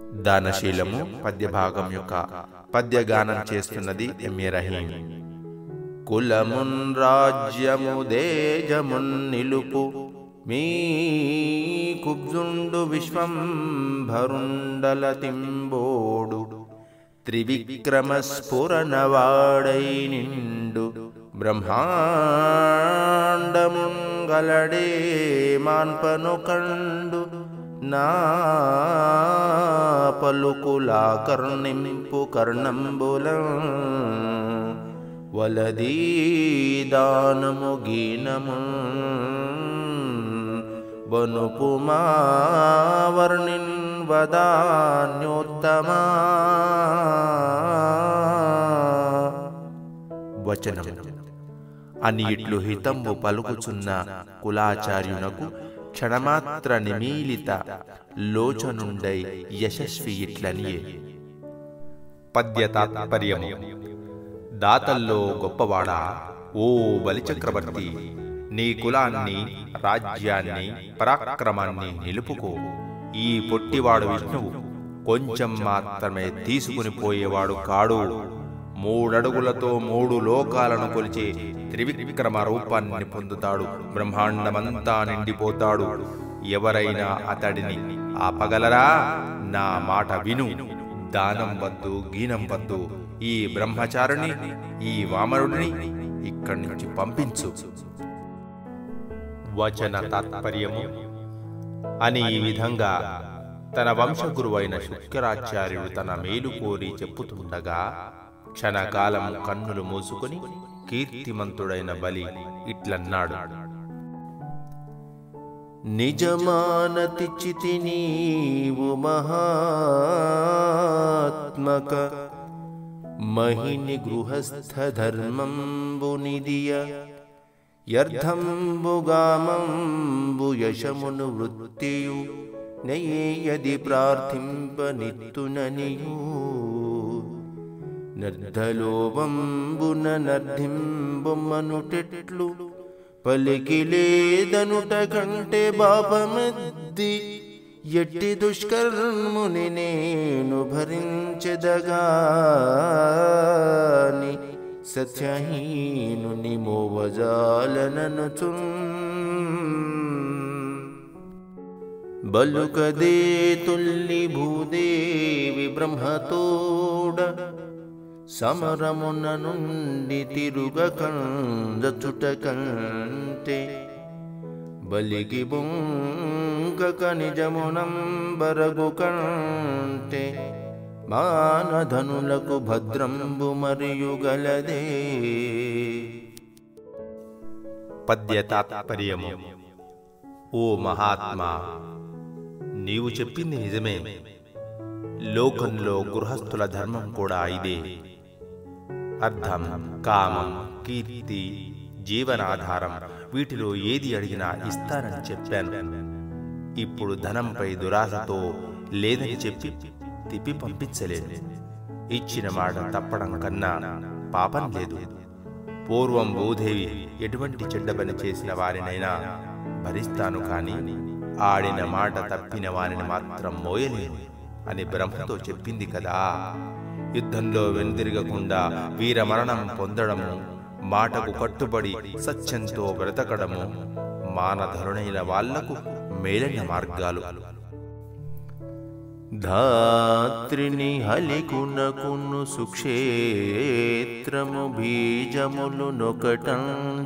దానశీలము పద్యభాగం యొక్క పద్యగానం చేస్తున్నది ఎంఏ రహీం. కులమున్ రాజ్యము దేజమున్ నిలుపు మీ కుబ్జుండు విశ్వంభరుండల తింబోడు త్రివిక్రమ స్ఫురణవాడై నిండు బ్రహ్మాండమున్ గలడే మాన్పను కండు నా పలుకులా కర్ణింపు కర్ణంబులం వలదీ దానము గీనము వనుపుమా వర్ణిన్ వదాన్యోత్తమా. వచనం అని ఇట్లు హితంబు పలుకుచున్న కులాచార్యునకు క్షణమాత్ర నిమీలిత లోచనుండై యశస్వి ఇట్లనియే. పద్య తాత్పర్యము. దాతల్లో గొప్పవాడా, ఓ బలిచక్రవర్తి, నీ కులాన్ని, రాజ్యాన్ని, పరాక్రమాన్ని నిలుపుకో. ఈ పొట్టివాడు విష్ణువు కొంచెం మాత్రమే తీసుకుని పోయేవాడు కాడు. 3 అడుగులతో 3 లోకాలను కొలిచే త్రివిక్రమ రూపాన్ని పొందుతాడు. బ్రహ్మాండమంతా నిండిపోతాడు. ఎవరైనా అతడిని ఆపగలరా? నా మాట విను. దానం వద్దు, గీనం వద్దు. ఈ బ్రహ్మచారిని, ఈ వామనుడిని ఇక్కడి నుంచి పంపించు. వచన తాత్పర్యము. అని ఈ విధంగా తన వంశగురువైన శుక్రాచార్యుడు తన మేలు కోరి చెప్పుతుండగా క్షణకాలం కన్నులు మూసుకుని కీర్తిమంతుడైన బలి ఇట్లన్నాడు. నిజమానతిచితి నీవు మహాత్మక మహిని గృహస్థ ధర్మంబు నిదియ యర్థంబుగామంబు యశమును వృత్తియు నయ్యది ప్రార్థింపనిత్తుననియు నర్ధలోభంబున నర్ధింబొమ్మనుటెట్లు పలికిలేదనుట కంటే బాపమెద్ది ఎట్టి దుష్కర్ముని నేను భరించెదగాని సత్యహీనుని మోవజాలననుచున్ బలుకదే తుల్లి భూదేవి బ్రహ్మతోడ సమరమున నుండి తిరుగకందచుట కంటే బలికి బొంగక నిజమునంబరగు కంటే మానధనులకు భద్రంబు మరియు గలదే. పద్య తాత్పర్యము. ఓ మహాత్మా, నీవు చెప్పింది నిజమే. లోకంలో గృహస్థుల ధర్మం కూడా ఇదే. అర్థం, కామం, కీర్తి, జీవనాధారం వీటిలో ఏది అడిగినా ఇస్తానని చెప్పాను. ఇప్పుడు ధనంపై దురాశతో లేదని చెప్పి తిప్పి పంపించలేదు. ఇచ్చిన మాట తప్పడం కన్నా పాపం లేదు. పూర్వం భూదేవి ఎటువంటి చెడ్డ పని చేసిన వారినైనా భరిస్తాను, కాని ఆడిన మాట తప్పిన వారిని మాత్రం మోయలేను అని బ్రహ్మతో చెప్పింది కదా. యుద్ధంలో వెనుదిరగకుండా వీరమరణం పొందడము, మాటకు కట్టుబడి సత్యంతో బ్రతకడము మానధరుణైన వాళ్లకు మేలైన మార్గాలు. ధాత్రిని హలికునకును సుక్షేత్రము బీజములు నొకటం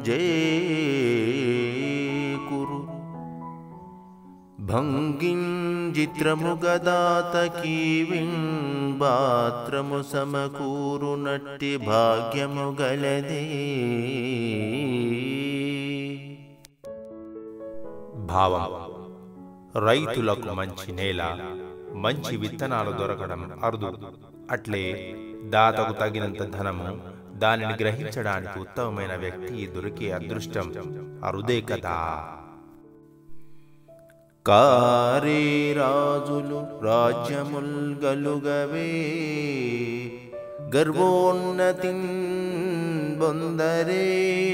జేకురు భంగింజిత్రము గదాతకి వింబాత్రము సమకూరు నట్టి భాగ్యము గలదే. భావం. రైతులకు మంచి నేల, మంచి విత్తనాలు దొరకడం అరుదు. అట్లే దాతకు తగినంత ధనము, దానిని గ్రహించడానికి ఉత్తమమైన వ్యక్తి దొరికే అదృష్టం అరుదే కదా. కారే రాజులు రాజ్యముల్ గలుగవే గర్వోన్నతిన్ బొందరే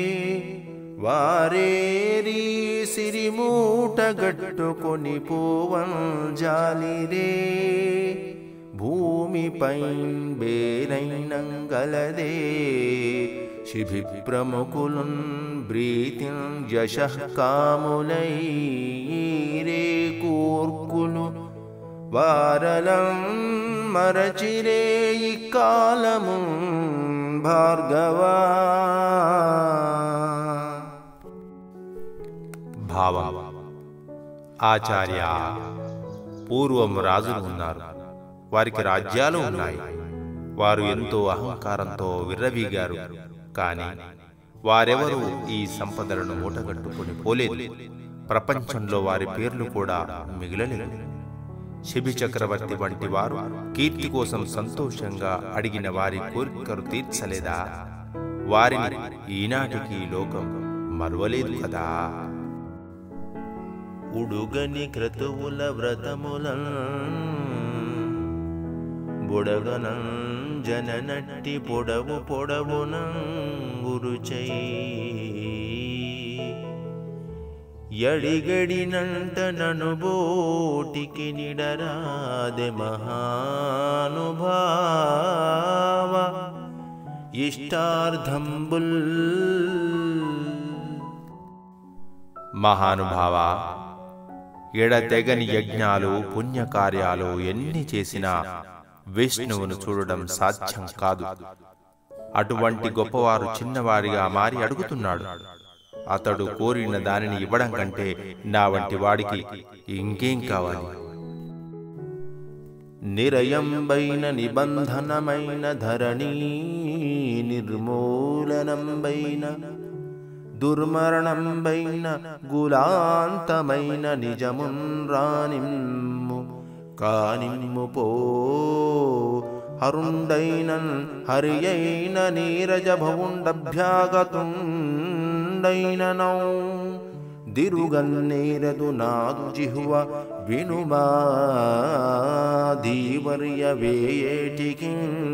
వారేరి సిరిమూట గట్టుకొని పోవం జాలిరే భూమిపైన్ బేరైనంగలదే శిభి ప్రముఖులున్ బ్రీతిన్ యశః కాములై రే కూర్కులు వారలం మరచిరే ఈ కాలము భార్గవా. భావం. ఆచార్య, పూర్వం రాజులు ఉన్నారు. వారికి రాజ్యాలు ఉన్నాయి. వారు ఎంతో అహంకారంతో విర్రవీగారు. కానీ వారెవరూ ఈ సంపదలను మూటగట్టుకుని పోలేదు. ప్రపంచంలో వారి పేర్లు కూడా మిగిలలేదు. శిబి చక్రవర్తి వంటి వారు కీర్తి కోసం సంతోషంగా అడిగిన వారి కోరికలు తీర్చలేదా? వారిని ఈనాటికి లోకం మరువలేదు కదా. ఉడుగని క్రతువుల వ్రతములన్ బుడగనం జననట్టి పొడవు పొడవునం గురుచై ఎడిగడినంట నను బోటికి నిడరాదె మహానుభావ ఇష్టార్థంబుల్. మహానుభావ, ఎడతెగని యజ్ఞాలు పుణ్యకార్యాలు ఎన్ని చేసినా విష్ణువును చూడడం సాధ్యం కాదు. అటువంటి గొప్పవారు చిన్నవారిగా మారి అడుగుతున్నాడు. అతడు కోరిన దానిని ఇవ్వడం కంటే నా వంటి వాడికి ఇంకేం కావాలి? నిరయంబైన నిబంధనమైన ధరణీ నిర్మూలనంబైన దుర్మరణంబైన గులాంతమైన నిజమున్ రానిమ్ము కానిమ్ము పో హరుండైనన్ హరియైన నీరజ భవుండభ్యాగతుండైననౌ దిరుగన్నేరదు నాదు జిహ్వ వినుమా ధీవర్య వేయేటికి.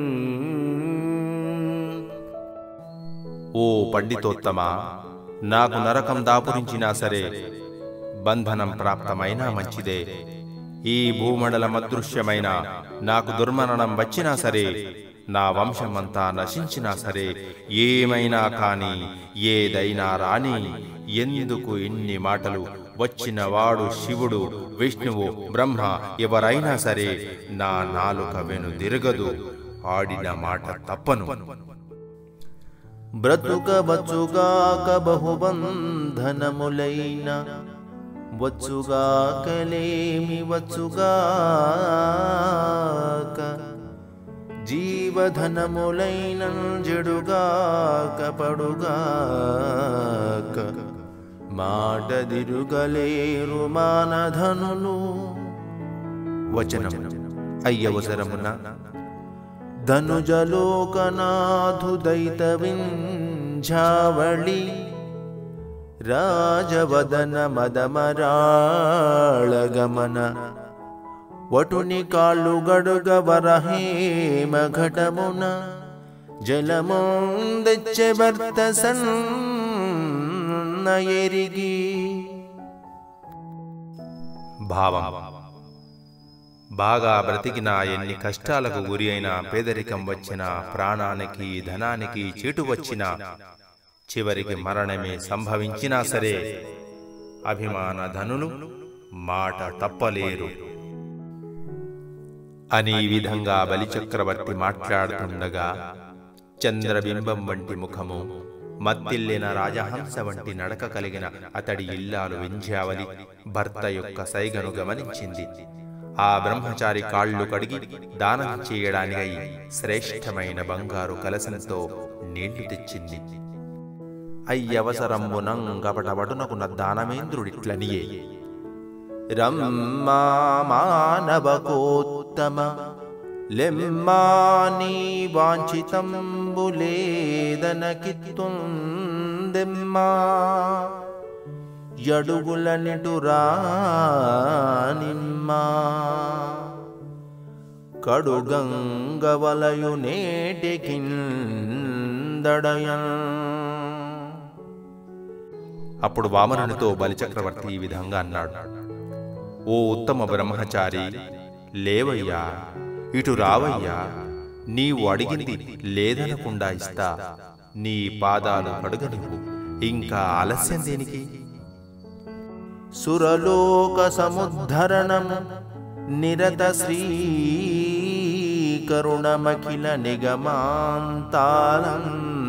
ఓ పండితోత్తమా, నాకు నరకం దాపురించినా సరే, బంధనం ప్రాప్తమైనా మంచిదే. ఈ భూమండలం అదృశ్యమైన నాకు దుర్మరణం వచ్చినా సరే, నా వంశమంతా నశించినా సరే, ఏమైనా కాని ఏదైనా రాని, ఎందుకు ఇన్ని మాటలు? వచ్చిన వాడు శివుడు, విష్ణువు, బ్రహ్మ ఎవరైనా సరే నా నాలుక వెనుదిరగదు. ఆడిన మాట తప్పను. బ్రతుకవచ్చుగాక బహుబంధనములైన వచ్చుగాకలేమి వచ్చుగాక జీవధనములైన జడుగాక పడుగాక మాట దిరుగలేరు మానధనులు. వచనం. అయ్యవసరమున ధనుజలోకనాథు దైతవింఝావళి రాజవదన మదమరాళగమన వటుని కాళ్ళు గడుగ వరహేమ ఘటమున జలముందెచ్చె భర్త సన్న ఎరిగి. భావం. బాగా బ్రతికినా, ఎన్ని కష్టాలకు గురి అయినా, పేదరికం వచ్చినా, ప్రాణానికి ధనానికి చీటు వచ్చినా, చివరికి మరణమే సంభవించినా సరే అభిమాన ధనులు మాట తప్పలేరు అని ఈ విధంగా బలిచక్రవర్తి మాట్లాడుతుండగా చంద్రబింబం వంటి ముఖము, మత్తిల్లిన రాజహంస వంటి నడక కలిగిన అతడి ఇల్లాలు వింధ్యావళి భర్త యొక్క సైగను గమనించింది. ఆ బ్రహ్మచారి కాళ్ళు కడిగి దానం చేయడానికై శ్రేష్టమైన బంగారు కలశంతో నీళ్లు తెచ్చింది. అయ్యవసరంబునం గపటవటునకు దానమేంద్రుడిట్లనియే. రమ్మా మానవకోత్తమ లెమ్మాని వాంఛితంబులేదనకిత్తుందెమ్మా యడుగుల నిటురానిమ్మా కడుగంగవలయు నేటికిందడయన్. అప్పుడు వామనునితో బలిచక్రవర్తి ఈ విధంగా అన్నాడు. ఓ ఉత్తమ బ్రహ్మచారి, లేవయ్యా, ఇటు రావయ్యా, నీవు అడిగింది లేదనకుండా ఇస్తా. నీ పాదాలు కడుగనివ్వు, ఇంకా ఆలస్యం దేనికి? సురలోక సముద్ధరణము నిరత శ్రీకరుణమఖిల నిగమాంతాలం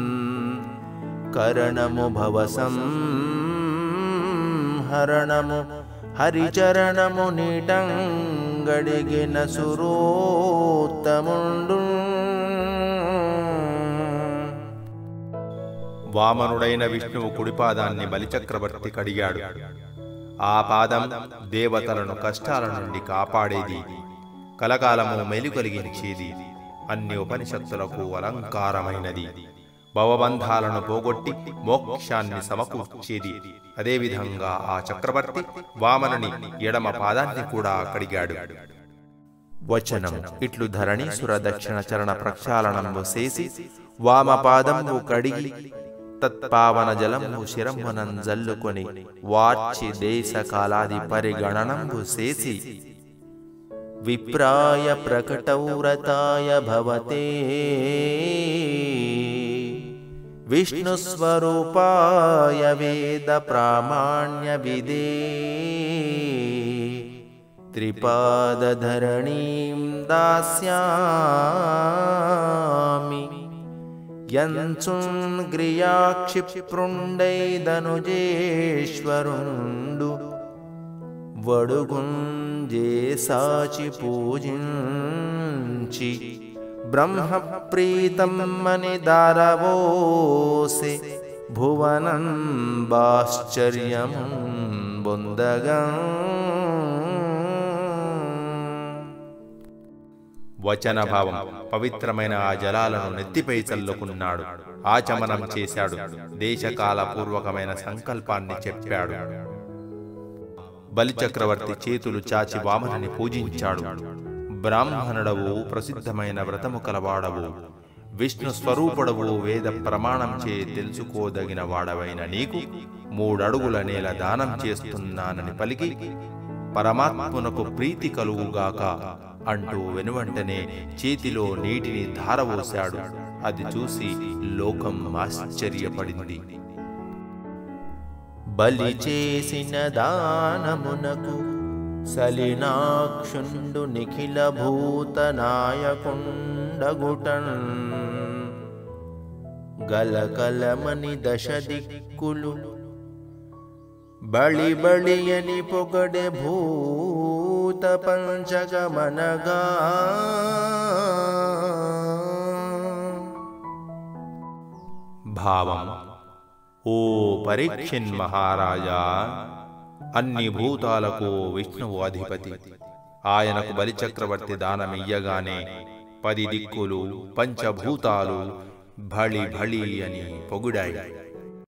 కరణము భవసంహరణము హరిచరణము నీటంగడిగిన సురోత్తముండు. వామనుడైన విష్ణువు కుడిపాదాన్ని బలిచక్రవర్తి కడిగాడు. ఆ పాదం దేవతలను కష్టాల నుండి కాపాడేది, కలకాలము మెలుకలిగించేది, అన్ని ఉపనిషత్తులకు అలంకారమైనది, భవబంధాలను పోగొట్టి మోక్షాన్ని సమకూర్చేది. అదేవిధంగా ఆ చక్రవర్తి వామనుని ఎడమ పాదాన్ని కూడా కడిగాడు. వచనం ఇట్లు ధరణీసుర దక్షిణ చరణ ప్రక్షాళనంబు చేసి వామపాదంబు కడిగి తత్పావన జలంబు శిరమునం జల్లుకొని వార్చి దేశ కాలాది పరిగణనంబు చేసి విప్రాయ ప్రకటౌరతాయ భవతే విష్ణుస్వరూపాయ వేద ప్రామాణ్య విదే త్రిపాదధరణీం దాస్యామి యంచున్ గ్రియాక్షిప్రుండైదనుజేశ్వరుండు వడుగుంజే సాచి పూజించి బ్రహ్మప్రీతమ్మని దారవోసే భువనం బాశ్చర్యం బొందగా. వచనభావం పవిత్రమైన ఆ జలాలను నెత్తిపై చల్లుకున్నాడు, ఆచమనం చేశాడు, దేశకాల పూర్వకమైన సంకల్పాన్ని చెప్పాడు. బలిచక్రవర్తి చేతులు చాచి వామనుని పూజించాడు. బ్రాహ్మణుడవు, ప్రసిద్ధమైన వ్రతము కలవాడవు, విష్ణు స్వరూపుడవు, వేద ప్రమాణంచే తెలుసుకోదగిన వాడవైన నీకు 3 అడుగుల నేల దానం చేస్తున్నానని పలికి పరమాత్మునకు ప్రీతి కలుగుగాక అంటూ వెనువెంటనే చేతిలో నీటిని ధారవోశాడు. అది చూసి లోకం ఆశ్చర్యపడింది. బలి చేసిన దానమునకు సలినాక్షుండు నిఖిల భూత నాయకుండగుటన్ గలకలమని దశ దిక్కులు బళి బళియని పొగడె భూత పంచగమనగా. భావం: ఓ పరీక్షిన్ మహారాజా, అన్ని భూతాలకు విష్ణువు అధిపతి. ఆయనకు బలిచక్రవర్తి దానమియ్యగానే 10 దిక్కులు, పంచభూతాలు భళి భళి అని పొగిడాయి.